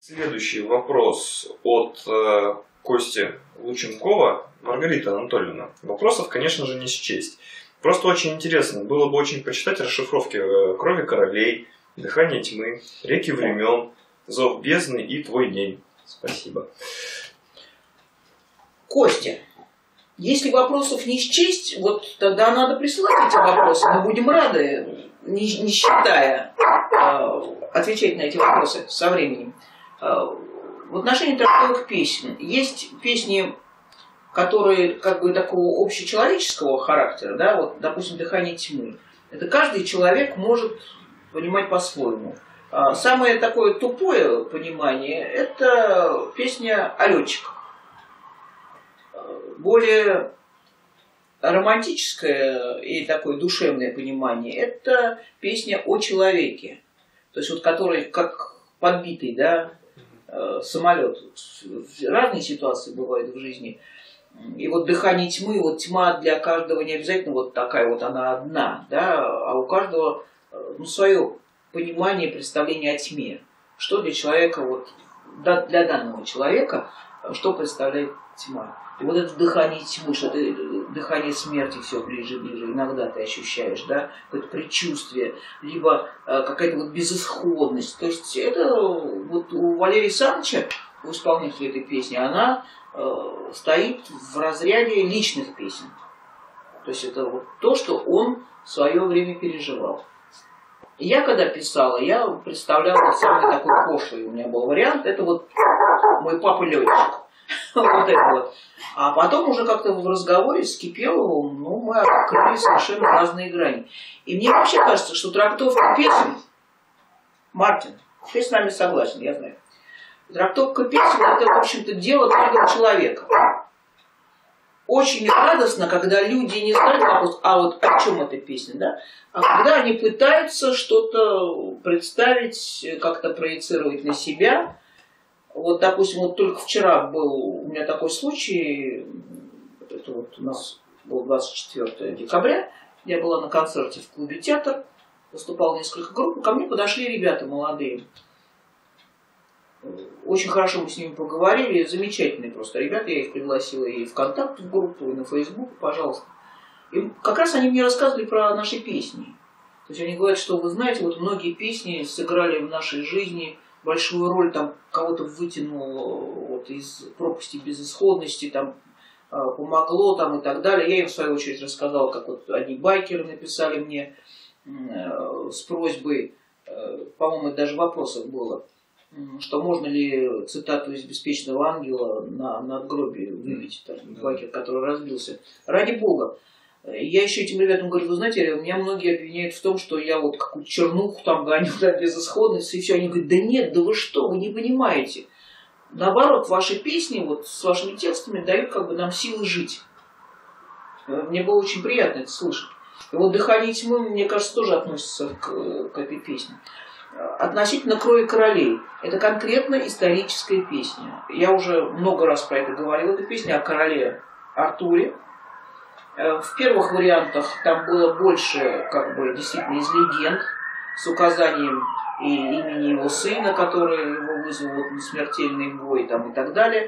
Следующий вопрос от Кости Лученкова. Маргарита Анатольевна. Вопросов, конечно же, не счесть. Просто очень интересно. Было бы очень почитать расшифровки «Крови королей», «Дыхание тьмы», «Реки времен», «Зов бездны» и «Твой день». Спасибо. Костя, если вопросов не счесть, вот тогда надо присылать эти вопросы. Мы будем рады, не считая, отвечать на эти вопросы со временем. В отношении трактовок песен есть песни, которые как бы такого общечеловеческого характера, да, вот, допустим, «Дыхание тьмы». Это каждый человек может понимать по-своему. Самое такое тупое понимание – это песня о летчиках. Более романтическое и такое душевное понимание – это песня о человеке, то есть вот который как подбитый, да, самолет. Разные ситуации бывают в жизни. И вот «Дыхание тьмы», вот тьма для каждого не обязательно вот такая вот она одна, да, а у каждого свое понимание, представление о тьме. Что для человека, вот, для данного человека, что представляет тьма. И вот это дыхание тьмы, что ты, дыхание смерти все ближе и ближе, иногда ты ощущаешь, да, какое-то предчувствие, либо какая-то вот безысходность. То есть это вот у Валерия Саныча, у исполнителя этой песни, она стоит в разряде личных песен. То есть это вот то, что он в свое время переживал. И я когда писала, я представляла самый такой пошлый у меня был вариант, это вот мой папа летчик. Вот это вот. А потом уже как-то в разговоре с Кипеловым, мы открыли совершенно разные грани. И мне вообще кажется, что трактовка песен, Мартин, ты с нами согласен, я знаю. Трактовка песен – это, в общем-то, дело каждого человека. Очень радостно, когда люди не знают вопрос, а вот о чем эта песня, да? А когда они пытаются что-то представить, как-то проецировать на себя. Вот, допустим, вот только вчера был у меня такой случай, это вот у нас был 24 декабря, я была на концерте в клубе «Театр», выступало несколько групп, ко мне подошли ребята молодые. Очень хорошо мы с ними поговорили, замечательные просто ребята, я их пригласила и в ВКонтакте, в группу, и на Фейсбук, пожалуйста. И как раз они мне рассказывали про наши песни. То есть они говорят, что вы знаете, вот многие песни сыграли в нашей жизни большую роль, там кого-то вытянуло вот из пропасти безысходности, там помогло там и так далее. Я им в свою очередь рассказала, как вот одни байкеры написали мне с просьбой, по-моему, это даже в вопросах было, что можно ли цитату из «Беспечного ангела» на надгробие выбить, там, байкер, который разбился. Ради Бога. Я еще этим ребятам говорю, вы знаете, меня многие обвиняют в том, что я вот какую-то чернуху там гоню, да, безысходность, и все. Они говорят, да нет, да вы что, вы не понимаете. Наоборот, ваши песни вот с вашими текстами дают как бы нам силы жить. Мне было очень приятно это слышать. И вот «Дыхание тьмы», мне кажется, тоже относится к этой песне. Относительно «Крови королей». Это конкретно историческая песня. Я уже много раз про это говорила. Это песня о короле Артуре. В первых вариантах там было больше, как бы, действительно из легенд, с указанием и имени его сына, который его вызвал на смертельный бой там, и так далее.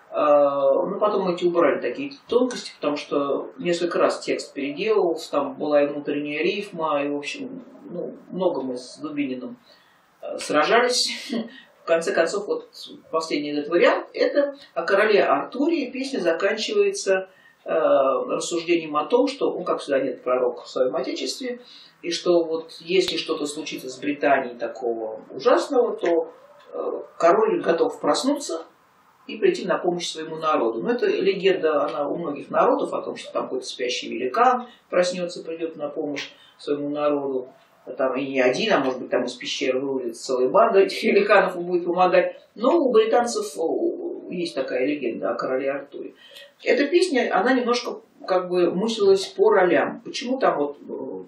Но потом эти убрали такие тонкости, потому что несколько раз текст переделывался, там была и внутренняя рифма, и, в общем, много мы с Дубининым сражались. В конце концов, вот последний этот вариант, это о короле Артуре, и песня заканчивается рассуждением о том, что, как всегда, нет пророка в своем отечестве, и что вот если что-то случится с Британией такого ужасного, то король готов проснуться и прийти на помощь своему народу. Но эта легенда, она у многих народов, о том, что там какой-то спящий великан проснется, придет на помощь своему народу. Там и не один, а может быть там из пещеры вылезет целая банда этих великанов и будет помогать. Но у британцев есть такая легенда о короле Артуре. Эта песня, она немножко как бы мыслилась по ролям. Почему там вот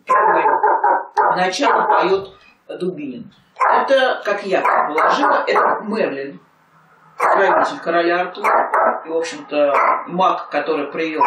начало поет Дубинин? Это, как я положила, это Мерлин, правитель короля Артура. И, в общем-то, маг, который привел...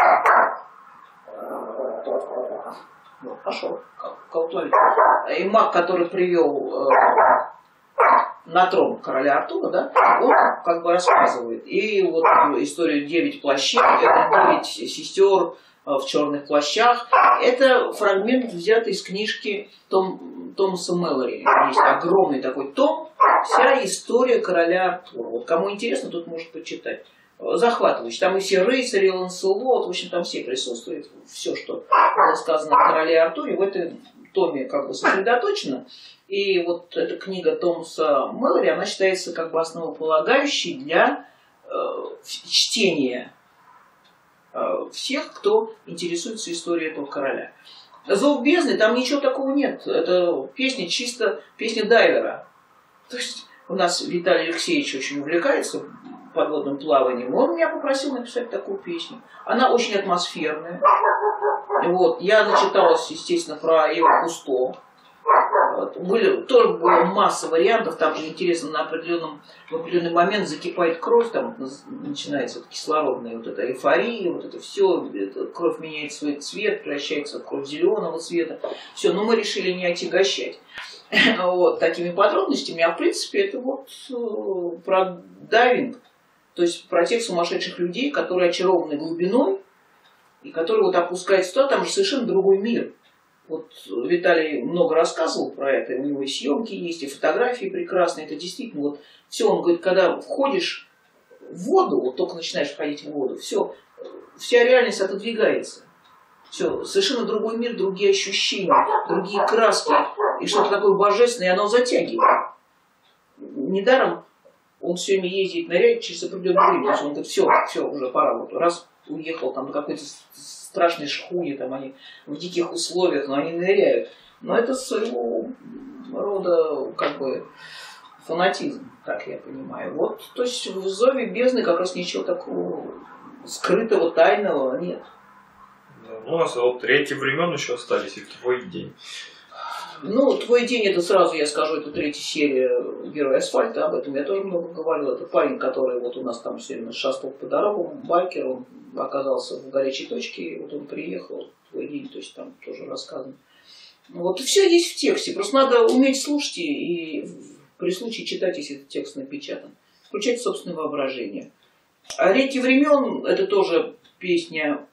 Вот, пошел, колтовик. И маг, который привел на трон короля Артура, да, он как бы рассказывает. И вот историю 9 плащей, 9 сестер в черных плащах. Это фрагмент, взятый из книжки Томаса Мэлори. Есть огромный такой том, вся история короля Артура. Вот кому интересно, тут может почитать. Захватывающий. Там и все рыцари, Ланселот, в общем, там все присутствуют. Все, что было сказано о короле Артуре, в этом томе как бы сосредоточено. И вот эта книга Томаса Мэлори, она считается как бы основополагающей для чтения всех, кто интересуется историей этого короля. «Зов бездны», там ничего такого нет. Это песня чисто песня дайвера. То есть у нас Виталий Алексеевич очень увлекается подводным плаванием. Он меня попросил написать такую песню. Она очень атмосферная. Вот. Я начиталась, естественно, про Эва Кусто. Тоже было масса вариантов. Там же интересно, в определенный момент закипает кровь, там начинается вот кислородная вот эта эйфория, вот это все, кровь меняет свой цвет, превращается в кровь зеленого цвета. Все, но мы решили не отягощать вот такими подробностями. А в принципе это вот про дайвинг. То есть про тех сумасшедших людей, которые очарованы глубиной, и которые вот опускаются туда, там же совершенно другой мир. Вот Виталий много рассказывал про это, у него и съемки есть, и фотографии прекрасные. Это действительно вот все, он говорит, когда входишь в воду, вот только начинаешь входить в воду, все, вся реальность отодвигается. Все, совершенно другой мир, другие ощущения, другие краски, и что-то такое божественное, и оно затягивает. Недаром он все время ездит, ныряет через определенное время. То есть он говорит, все, уже пора. Вот раз уехал там на какой-то страшной шхуне, там они в диких условиях, но они ныряют. Но это своего рода как бы фанатизм, так я понимаю. Вот, то есть в «Зове бездны» как раз ничего такого скрытого, тайного нет. Да, ну, у нас вот «Реки времен» еще остались, и «Твой день». Ну, «Твой день» это сразу, я скажу, это 3-я серия «Герой асфальта», об этом я тоже много говорил. Это парень, который вот у нас там все время шастал по дорогам, байкер, он оказался в горячей точке, и вот он приехал, «Твой день», то есть там тоже рассказано. Вот и все есть в тексте, просто надо уметь слушать и при случае читать, если этот текст напечатан. Включать собственное воображение. А «Реки времен» это тоже песня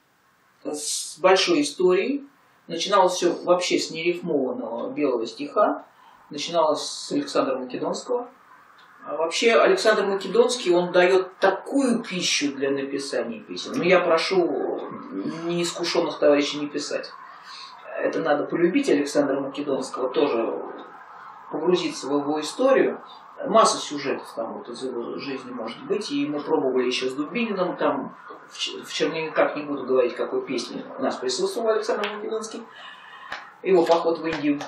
с большой историей. Начиналось все вообще с нерифмованного белого стиха. Начиналось с Александра Македонского. А вообще Александр Македонский, он дает такую пищу для написания песен. Но я прошу неискушенных товарищей не писать. Это надо полюбить Александра Македонского, тоже погрузиться в его историю. Масса сюжетов там вот из его жизни может быть. И мы пробовали еще с Дубининым там. В Черновиках не буду говорить, какой песни у нас присутствовал Александр Македонский. Его поход в Индию.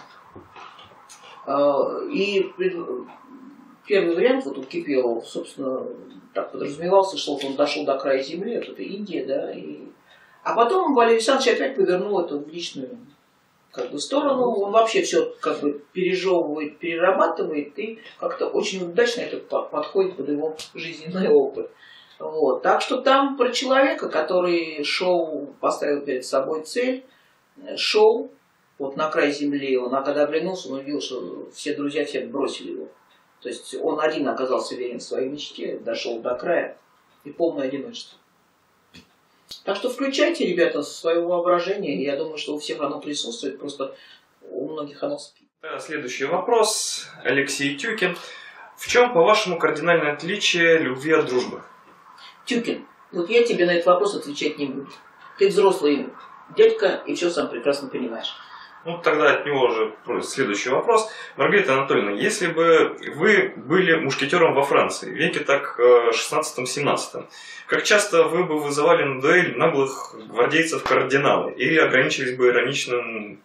И первый вариант, вот у Кипелова, собственно, так подразумевался, что он дошел до края земли, это Индия, да. А потом Валерий Александрович опять повернул это в личную как бы сторону. Он вообще все как бы пережевывает, перерабатывает, и как-то очень удачно это подходит под его жизненный опыт. Вот. Так что там про человека, который шел, поставил перед собой цель, шел вот на край земли, а когда оглянулся, он увидел, что все друзья все бросили его. То есть он один оказался верен своей мечте, дошел до края и полное одиночество. Так что включайте, ребята, свое воображение. Я думаю, что у всех оно присутствует, просто у многих оно спит. Следующий вопрос. Алексей Тюкин. В чем, по-вашему, кардинальное отличие любви от дружбы? Тюкин, вот я тебе на этот вопрос отвечать не буду. Ты взрослый дядька и все сам прекрасно понимаешь. Ну, тогда от него уже следующий вопрос. Маргарита Анатольевна, если бы вы были мушкетером во Франции, в веке так 16-17, как часто вы бы вызывали на дуэль наглых гвардейцев кардиналы? Или ограничились бы ироничным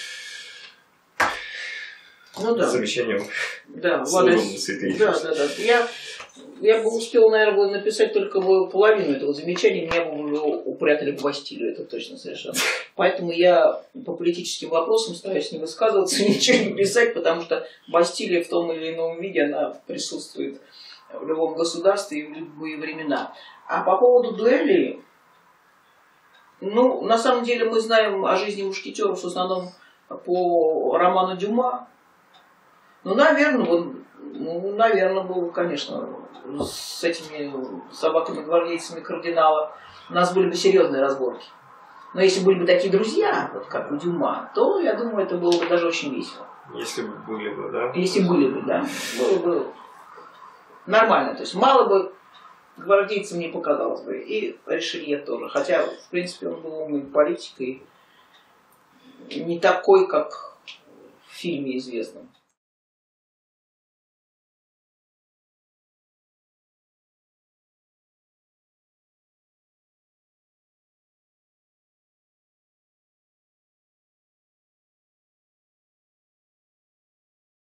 замечанием? Да, Ладно, да. Я бы успел, наверное, написать только половину этого замечания, меня бы уже упрятали в Бастилию, это точно совершенно. Поэтому я по политическим вопросам стараюсь не высказываться, ничего не писать, потому что Бастилия в том или ином виде, она присутствует в любом государстве и в любые времена. А по поводу дуэли, ну, на самом деле мы знаем о жизни мушкетеров в основном по роману Дюма. Ну, наверное, Ну, наверное, было, конечно, с этими собаками-гвардейцами кардинала у нас были бы серьезные разборки. Но если были бы такие друзья, вот как у Дюма, то, я думаю, это было бы даже очень весело. Если бы были бы, да? Если были бы, да. Было бы нормально. То есть мало бы гвардейцам не показалось бы. И Ришелье тоже. Хотя, в принципе, он был умный политик и не такой, как в фильме известном.